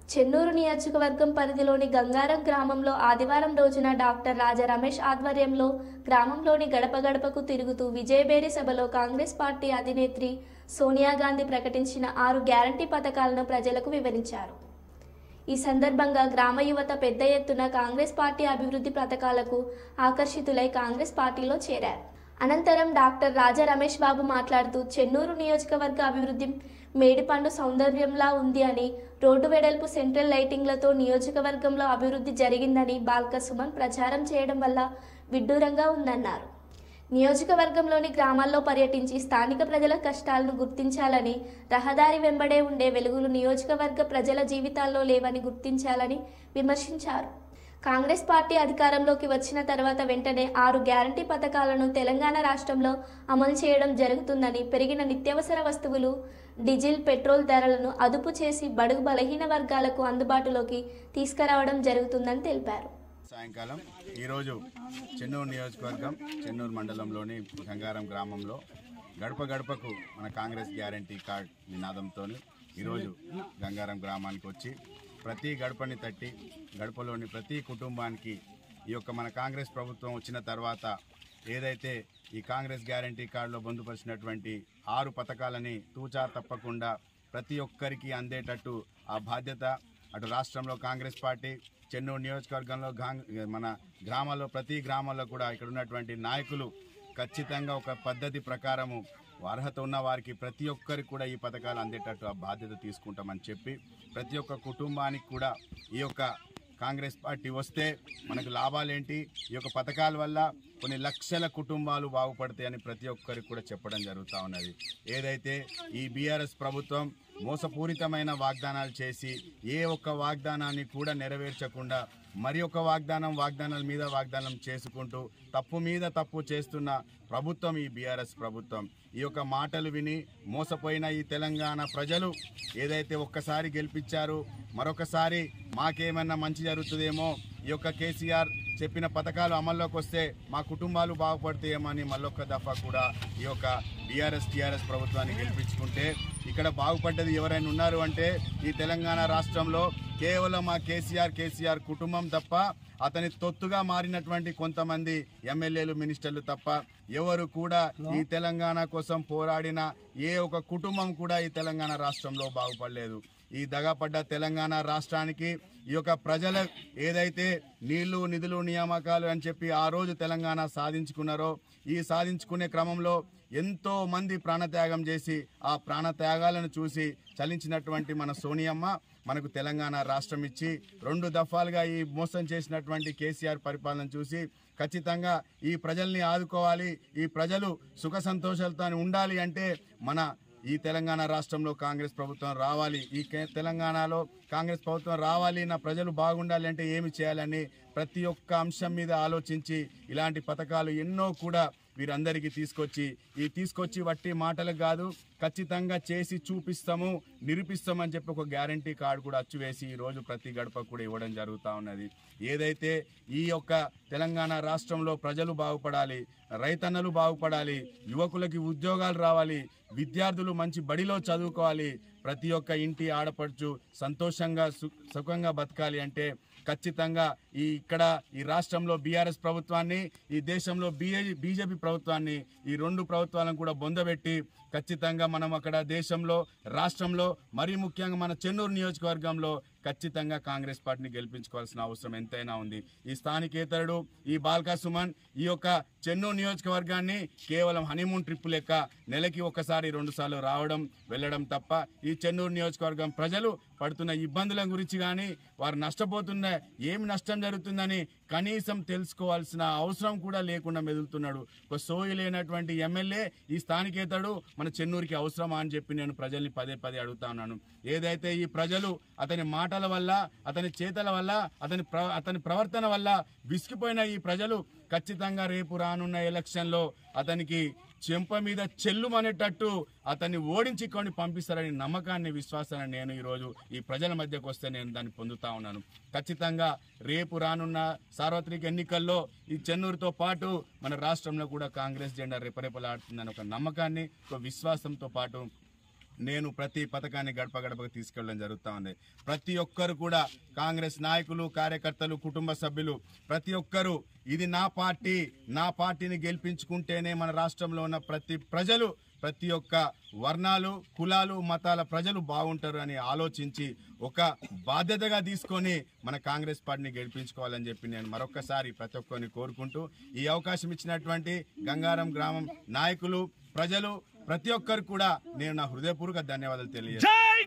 చెన్నూరు నియోజకవర్గం పరిధిలోని గంగారం గ్రామంలో ఆదివారం రోజున డాక్టర్ రాజా రమేష్ ఆధ్వర్యంలో గ్రామంలోని గడప గడపకు తిరుగుతూ విజయభేరి సభలో కాంగ్రెస్ పార్టీ అధినేత్రి సోనియా గాంధీ ప్రకటించిన 6 గ్యారంటీ పథకాలను ప్రజలకు వివరించారు. ఈ సందర్భంగా గ్రామ యువత పెద్ద ఎత్తున కాంగ్రెస్ పార్టీ అభివృద్ధి పథకాలకు ఆకర్షితులై కాంగ్రెస్ పార్టీలో చేరారు. అనంతరం డాక్టర్ రాజా రమేష్ బాబు మాట్లాడుతూ చెన్నూరు నియోజకవర్గ అభివృద్ధి మేడిపండు సౌందర్యంలా ఉంది అని, రోడ్డు వెడల్పు, సెంట్రల్ లైటింగ్లతో నియోజకవర్గంలో అభివృద్ధి జరిగిందని బాల్క సుమన్ ప్రచారం చేయడం వల్ల విడ్డూరంగా ఉందన్నారు. నియోజకవర్గంలోని గ్రామాల్లో పర్యటించి స్థానిక ప్రజల కష్టాలను గుర్తించాలని, రహదారి వెంబడే ఉండే వెలుగులు నియోజకవర్గ ప్రజల జీవితాల్లో లేవని గుర్తించాలని విమర్శించారు. కాంగ్రెస్ పార్టీ అధికారంలోకి వచ్చిన తర్వాత వెంటనే 6 గ్యారంటీ పథకాలను తెలంగాణ రాష్ట్రంలో అమలు చేయడం జరుగుతుందని, పెరిగిన నిత్యావసర వస్తువులు, డీజిల్, పెట్రోల్ ధరలను అదుపు చేసి బడుగు బలహీన వర్గాలకు అందుబాటులోకి తీసుకురావడం జరుగుతుందని తెలిపారు. సాయంకాలం ఈరోజు చెన్నూరు నియోజకవర్గం చెన్నూరు మండలంలోని గంగారం గ్రామంలో గడప గడపకు మన కాంగ్రెస్ గ్యారంటీ కార్డ్ నినాదంతో ఈరోజు గంగారం గ్రామానికి వచ్చి ప్రతి గడపని తట్టి గడపలోని ప్రతి కుటుంబానికి ఈ యొక్క మన కాంగ్రెస్ ప్రభుత్వం వచ్చిన తర్వాత ఏదైతే ఈ కాంగ్రెస్ గ్యారంటీ కార్డులో పొందుపరిచినటువంటి 6 పథకాలని తూచా తప్పకుండా ప్రతి ఒక్కరికి అందేటట్టు ఆ బాధ్యత అటు రాష్ట్రంలో కాంగ్రెస్ పార్టీ, చెన్నూరు నియోజకవర్గంలో మన గ్రామాల్లో ప్రతి గ్రామాల్లో కూడా ఇక్కడ ఉన్నటువంటి నాయకులు ఖచ్చితంగా ఒక పద్ధతి ప్రకారము అర్హత ఉన్న వారికి ప్రతి ఒక్కరికి కూడా ఈ పథకాలు అందేటట్టు ఆ బాధ్యత తీసుకుంటామని చెప్పి ప్రతి ఒక్క కుటుంబానికి కూడా ఈ యొక్క కాంగ్రెస్ పార్టీ వస్తే మనకు లాభాలేంటి, ఈ యొక్క పథకాల వల్ల కొన్ని లక్షల కుటుంబాలు బాగుపడతాయని ప్రతి ఒక్కరికి కూడా చెప్పడం జరుగుతూ ఉన్నది. ఏదైతే ఈ బీఆర్ఎస్ ప్రభుత్వం మోసపూరితమైన వాగ్దానాలు చేసి ఏ ఒక్క వాగ్దానాన్ని కూడా నెరవేర్చకుండా మరి ఒక వాగ్దానాల మీద వాగ్దానం చేసుకుంటూ తప్పు మీద తప్పు చేస్తున్న ప్రభుత్వం ఈ బీఆర్ఎస్ ప్రభుత్వం. ఈ యొక్క మాటలు విని మోసపోయిన ఈ తెలంగాణ ప్రజలు ఏదైతే ఒక్కసారి గెలిపించారు, మరొకసారి మాకేమన్నా మంచి జరుగుతుందేమో, ఈ యొక్క కేసీఆర్ చెప్పిన పథకాలు అమల్లోకి వస్తే మా కుటుంబాలు బాగుపడతాయేమని మళ్ళొక్క దఫా కూడా ఈ యొక్క టీఆర్ఎస్ ప్రభుత్వాన్ని గెలిపించుకుంటే ఇక్కడ బాగుపడ్డది ఎవరైనా ఉన్నారు అంటే ఈ తెలంగాణ రాష్ట్రంలో కేవలం ఆ కేసీఆర్ కుటుంబం తప్ప, అతని తొత్తుగా మారినటువంటి కొంతమంది ఎమ్మెల్యేలు, మినిస్టర్లు తప్ప ఎవరు కూడా ఈ తెలంగాణ కోసం పోరాడిన ఏ ఒక కుటుంబం కూడా ఈ తెలంగాణ రాష్ట్రంలో బాగుపడలేదు. ఈ దగాపడ్డ తెలంగాణ రాష్ట్రానికి ఈ యొక్క ప్రజల ఏదైతే నీళ్లు, నిధులు, నియామకాలు అని చెప్పి ఆ రోజు తెలంగాణ సాధించుకున్నారో, ఈ సాధించుకునే క్రమంలో ఎంతో మంది ప్రాణత్యాగం చేసి ఆ ప్రాణత్యాగాలను చూసి చలించినటువంటి మన సోనియమ్మ మనకు తెలంగాణ రాష్ట్రం ఇచ్చి 2 దఫాలుగా ఈ మోసం చేసినటువంటి కేసీఆర్ పరిపాలన చూసి ఖచ్చితంగా ఈ ప్రజల్ని ఆదుకోవాలి, ఈ ప్రజలు సుఖ సంతోషాలతో ఉండాలి అంటే మన ఈ తెలంగాణ రాష్ట్రంలో కాంగ్రెస్ ప్రభుత్వం రావాలి, ఈ తెలంగాణలో కాంగ్రెస్ ప్రభుత్వం రావాలి, నా ప్రజలు బాగుండాలి అంటే ఏమి చేయాలని ప్రతి ఒక్క అంశం మీద ఆలోచించి ఇలాంటి పథకాలు ఎన్నో కూడా వీరందరికీ తీసుకొచ్చి వట్టి మాటలకు కాదు, ఖచ్చితంగా చేసి చూపిస్తాము, నిరూపిస్తామని చెప్పి ఒక గ్యారంటీ కార్డు కూడా అచ్చువేసి ఈరోజు ప్రతి గడప కూడా ఇవ్వడం జరుగుతూ ఉన్నది. ఏదైతే ఈ యొక్క తెలంగాణ రాష్ట్రంలో ప్రజలు బాగుపడాలి, రైతన్నలు బాగుపడాలి, యువకులకి ఉద్యోగాలు రావాలి, విద్యార్థులు మంచి బడిలో చదువుకోవాలి, ప్రతి ఒక్క ఇంటి ఆడపడుచు సంతోషంగా సుఖంగా బతకాలి అంటే ఖచ్చితంగా ఈ రాష్ట్రంలో బీఆర్ఎస్ ప్రభుత్వాన్ని, ఈ దేశంలో బీజేపీ ప్రభుత్వాన్ని, ఈ 2 ప్రభుత్వాలను కూడా బొందబెట్టి ఖచ్చితంగా మనం అక్కడ దేశంలో, రాష్ట్రంలో, మరీ ముఖ్యంగా మన చెన్నూరు నియోజకవర్గంలో ఖచ్చితంగా కాంగ్రెస్ పార్టీని గెలిపించుకోవాల్సిన అవసరం ఎంతైనా ఉంది. ఈ స్థానికేతరుడు ఈ బాల్క సుమన్ ఈ యొక్క చెన్నూరు నియోజకవర్గాన్ని కేవలం హనీమూన్ ట్రిప్ లెక్క నెలకి 1-2 సార్లు రావడం వెళ్ళడం తప్ప ఈ చెన్నూరు నియోజకవర్గం ప్రజలు పడుతున్న ఇబ్బందుల గురించి కానీ, వారు నష్టపోతున్న ఏమి నష్టం జరుగుతుందని కనీసం తెలుసుకోవాల్సిన అవసరం కూడా లేకుండా మెదులుతున్నాడు. ఒక సోయి లేనటువంటి ఎమ్మెల్యే ఈ స్థానికేతడు మన చెన్నూరుకి అవసరమా అని చెప్పి నేను ప్రజల్ని పదే అడుగుతా ఉన్నాను. ఏదైతే ఈ ప్రజలు అతని మాటల వల్ల, అతని చేతల వల్ల, అతని ప్రవర్తన వల్ల విసిగిపోయిన ఈ ప్రజలు ఖచ్చితంగా రేపు రానున్న ఎలక్షన్లో అతనికి చెంప మీద చెల్లుమనేటట్టు అతన్ని ఓడించి కొని పంపిస్తారని నమ్మకాన్ని, విశ్వాసాన్ని నేను ఈరోజు ఈ ప్రజల మధ్యకు వస్తే నేను దాన్ని పొందుతా ఉన్నాను. ఖచ్చితంగా రేపు రానున్న సార్వత్రిక ఎన్నికల్లో ఈ చెన్నూరుతో పాటు మన రాష్ట్రంలో కూడా కాంగ్రెస్ జెండా రెపరెపలాడుతుందని ఒక నమ్మకాన్ని, ఒక విశ్వాసంతో పాటు నేను ప్రతి పథకాన్ని గడప గడపకు తీసుకెళ్ళడం జరుగుతూ ఉంది. ప్రతి ఒక్కరు కూడా కాంగ్రెస్ నాయకులు, కార్యకర్తలు, కుటుంబ సభ్యులు ప్రతి ఒక్కరు ఇది నా పార్టీ, నా పార్టీని గెలిపించుకుంటేనే మన రాష్ట్రంలో ఉన్న ప్రతి ఒక్క వర్ణాలు, కులాలు, మతాల ప్రజలు బాగుంటారు అని ఆలోచించి ఒక బాధ్యతగా తీసుకొని మన కాంగ్రెస్ పార్టీని గెలిపించుకోవాలని చెప్పి నేను మరొకసారి ప్రతి ఒక్కరిని కోరుకుంటూ ఈ అవకాశం ఇచ్చినటువంటి గంగారం గ్రామం నాయకులు, ప్రజలు ప్రతి ఒక్కరు కూడా నేను నా హృదయపూర్వక ధన్యవాదాలు తెలియజేస్తాను.